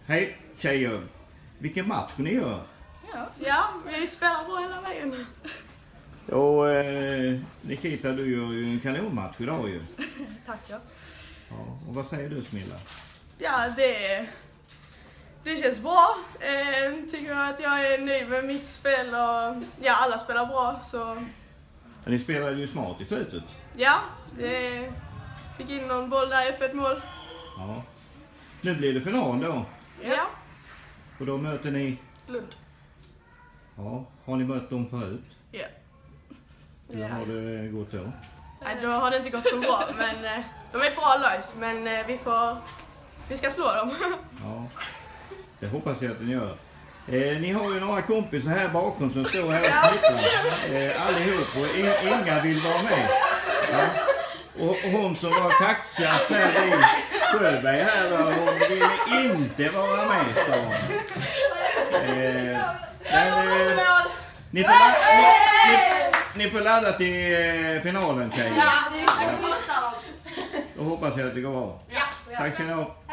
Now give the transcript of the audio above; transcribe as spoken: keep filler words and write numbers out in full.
Hej tjejer, vilken match ni gör. Ja, ja vi spelar bra hela vägen. Och eh, Nikita, du gör ju en kanonmatch idag ju. Tack ja. Ja. Och vad säger du, Smilla? Ja, det, det känns bra. Eh, tycker jag att jag är nöjd med mitt spel och ja, alla spelar bra så... Men ni spelade ju smart i slutet. Ja, det fick in någon boll där, öppet mål. Ja. Nu blir det final då. Ja. Och då möter ni... Lund. Ja, har ni mött dem förut? Ja. Hur Ja. har det gått då? Nej, då har det inte gått så bra, men eh, de är ett bra lag, men eh, vi får... Vi ska slå dem. Ja, det hoppas jag att ni gör. Eh, ni har ju några kompisar här bakom som står här och tittar. Eh, allihop, och in, inga vill vara med. Ja. Och, och hon som var kaxigast här i Sjöberg här, då, hon ville inte vara med. Så. Eh, men, eh, ni, får la, ni, ni, ni får ladda till eh, finalen, tjejer. Ja, det är Då hoppas jag att det går bra. Ja. Tack ska ni ha.